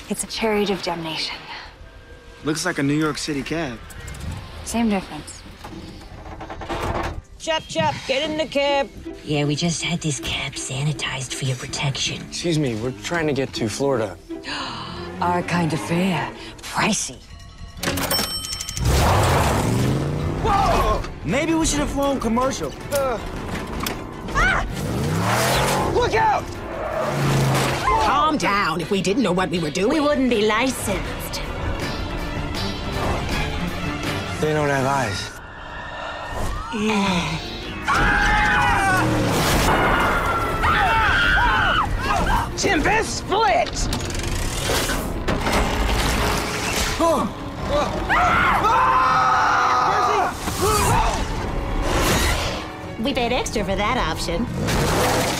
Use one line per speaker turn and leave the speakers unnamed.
It's a chariot of damnation.
Looks like a New York City cab.
Same difference.
Chap, get in the cab.
Yeah, we just had this cab sanitized for your protection.
Excuse me, we're trying to get to Florida.
Our kind of fare. Pricey.
Whoa! Maybe we should have flown commercial.
Look out!
Calm down. If we didn't know what we were doing,
We wouldn't be licensed.
They don't have eyes.
Tempest split!
We paid extra for that option.